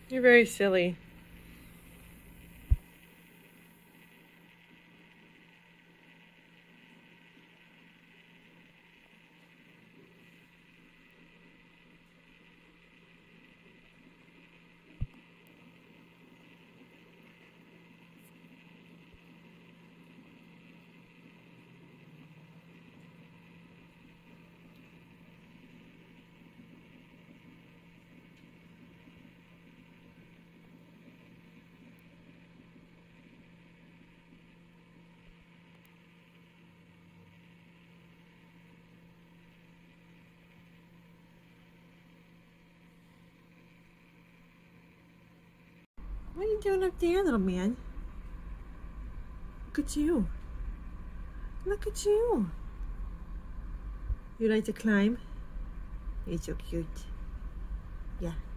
You're very silly. What are you doing up there, little man? Look at you. Look at you. You like to climb? You're so cute. Yeah.